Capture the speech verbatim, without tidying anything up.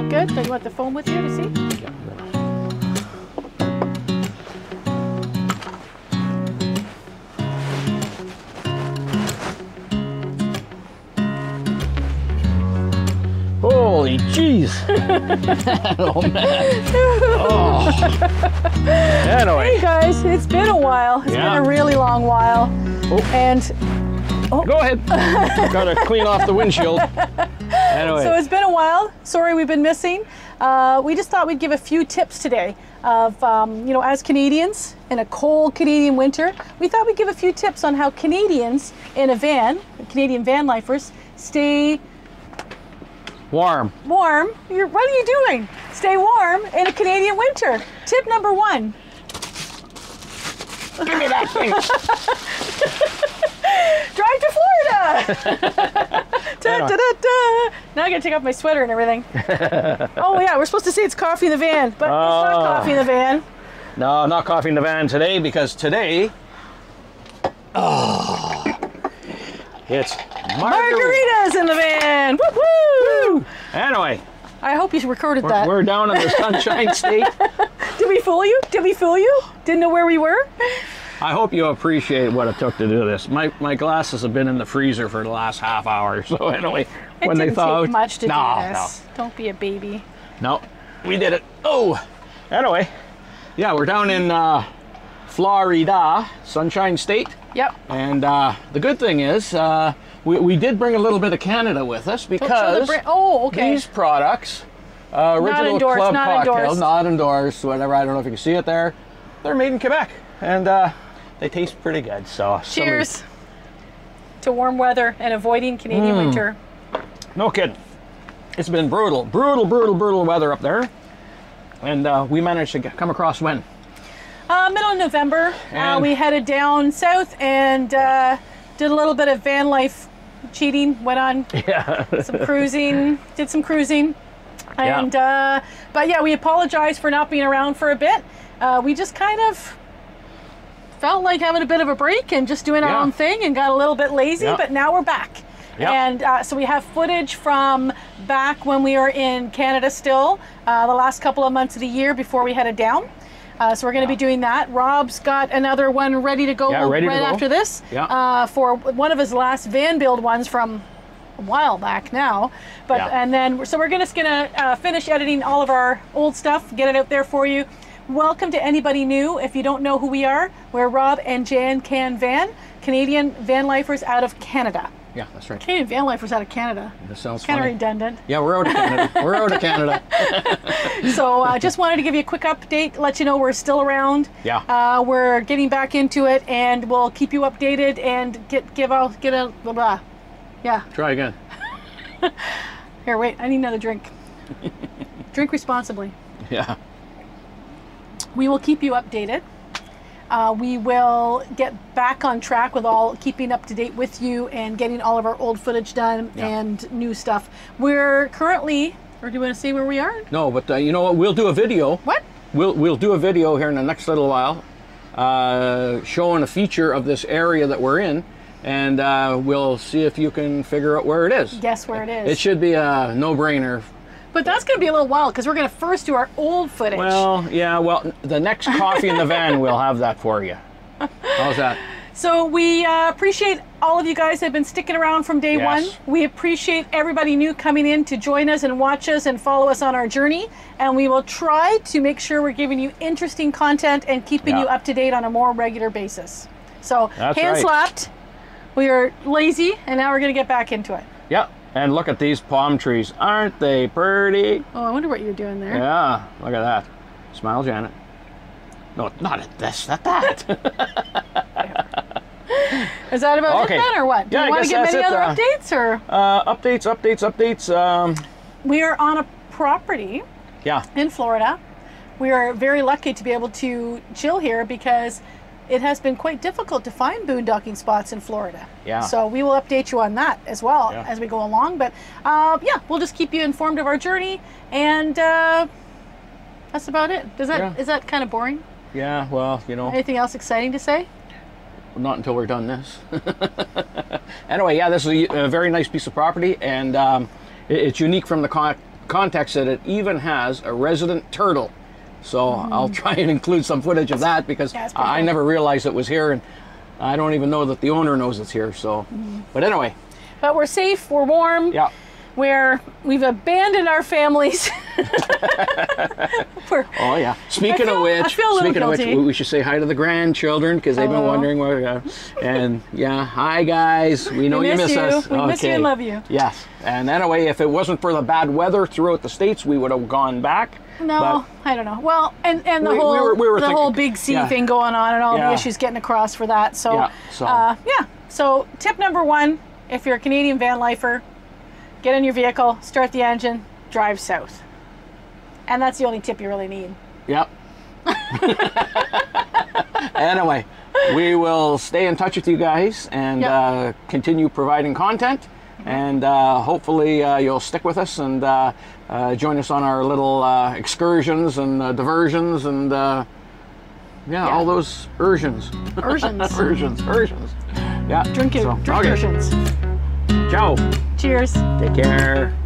look good? Do you want the phone with you to see? Yeah. Holy jeez. Oh man. Oh. Anyway. Hey guys, it's been a while. It's Yeah. been a really long while. Oh. And oh. Go ahead. Gotta clean off the windshield. Anyway. So it's been a while. Sorry we've been missing. Uh, we just thought we'd give a few tips today of, um, you know, as Canadians in a cold Canadian winter, we thought we'd give a few tips on how Canadians in a van, Canadian van lifers, stay warm. warm. You're, what are you doing? Stay warm in a Canadian winter. Tip number one. Give me that thing. Drive to Florida. da, da, da, da. Now I gotta take off my sweater and everything. Oh yeah, we're supposed to say it's coffee in the van, but Oh. it's not coffee in the van. No, not coffee in the van today because today, oh, it's margarita. Margaritas in the van. Woo woo! Anyway, I hope you recorded we're, that. we're down in the Sunshine State. Did we fool you? Did we fool you? Didn't know where we were? I hope you appreciate what it took to do this. My my glasses have been in the freezer for the last half hour. So anyway, It when didn't they thawed, take much to no, do this. Don't be a baby. no, no, we did it. Oh, anyway, yeah, we're down in uh, Florida, Sunshine State. Yep. And uh, the good thing is, uh, we, we did bring a little bit of Canada with us Don't show the because bra- oh, okay. these products, uh, original endorsed, club not cocktail, endorsed. not endorsed, whatever. I don't know if you can see it there. They're made in Quebec, and uh, they taste pretty good. So Cheers somebody, to warm weather and avoiding Canadian Mm. winter. no kidding. It's been brutal, brutal, brutal, brutal weather up there, and uh, we managed to get, come across when. Uh, middle of November, uh, And- we headed down south and uh, did a little bit of van life cheating. Went on Yeah. some cruising, did some cruising, and uh, but yeah, we apologize for not being around for a bit. Uh, we just kind of felt like having a bit of a break and just doing our Yeah. own thing and got a little bit lazy. Yeah. But now we're back. Yeah. And uh, so we have footage from back when we were in Canada still, uh, the last couple of months of the year before we headed down. Uh, so we're going to be doing that. Rob's got another one ready to go Yeah, ready to right go. after this Yeah. uh, for one of his last van build ones from a while back now. But Yeah. and then so we're just going to uh, finish editing all of our old stuff, get it out there for you. Welcome to anybody new. If you don't know who we are, we're Rob and Jan Can Van, Canadian van lifers out of Canada. Yeah, that's right. Canadian van lifers out of Canada. This sounds Kind of funny. redundant. Yeah, we're out of Canada. We're out of Canada. So uh, just wanted to give you a quick update, let you know we're still around. Yeah. Uh, we're getting back into it, and we'll keep you updated and get give out get a blah blah. Yeah. Try again. Here, wait. I need another drink. Drink responsibly. Yeah. We will keep you updated. Uh, we will get back on track with all keeping up to date with you and getting all of our old footage done Yeah. and new stuff. We're currently, or do you want to say where we are? No, but uh, you know what? We'll do a video. What? We'll we'll do a video here in the next little while, uh, showing a feature of this area that we're in, and uh, we'll see if you can figure out where it is. Guess where it is. It should be a no-brainer. But that's going to be a little while because we're going to first do our old footage. Well, yeah. Well, the next coffee in the van, we'll have that for you. How's that? So we uh, appreciate all of you guys that have been sticking around from day Yes. one. We appreciate everybody new coming in to join us and watch us and follow us on our journey. And we will try to make sure we're giving you interesting content and keeping Yeah. you up to date on a more regular basis. So That's hand right. slapped. We are lazy, and now we're going to get back into it. Yeah. And look at these palm trees. Aren't they pretty? Oh, I wonder what you're doing there. Yeah. Look at that. Smile, Janet. No, not at this. At that. Is that about Okay. it then, or what? Do Yeah, you I want to guess give many that's it, other uh, updates, or? uh, updates, updates, updates. Um, We are on a property yeah. in Florida. We are very lucky to be able to chill here because it has been quite difficult to find boondocking spots in Florida. Yeah. So we will update you on that as well Yeah. as we go along. But uh, yeah, we'll just keep you informed of our journey, and uh, that's about it. Does that Yeah. is that kind of boring? Yeah. Well, you know. Anything else exciting to say? Not until we're done this. Anyway, yeah, this is a, a very nice piece of property, and um, it, it's unique from the co context that it even has a resident turtle. So mm. I'll try and include some footage of that because yeah, I, I never realized it was here, and I don't even know that the owner knows it's here. So, mm. but anyway. But we're safe, we're warm. Yeah. Where we've abandoned our families. Oh yeah. Speaking feel, of which, speaking of guilty. which, we should say hi to the grandchildren because they've Hello. been wondering where we are. And yeah, hi guys. We know we you miss, miss you. us. We okay. miss you and love you. Yes. And anyway, if it wasn't for the bad weather throughout the States, we would have gone back. No, but I don't know. Well, and, and the we, whole we were, we were the thinking, whole big C yeah. thing going on and all yeah. the issues getting across for that. So yeah. So, uh, yeah. So tip number one, if you're a Canadian van lifer, get in your vehicle, start the engine, drive south. And that's the only tip you really need. Yep. Anyway, we will stay in touch with you guys and yep. uh, continue providing content. Mm-hmm. And uh, hopefully uh, you'll stick with us and uh, uh, join us on our little uh, excursions and uh, diversions and uh, yeah, yeah, all those ursions. Ursions. ursions. Ursions. Yeah. Drink it. So, Drink okay. ursions. Ciao. Cheers. Take care.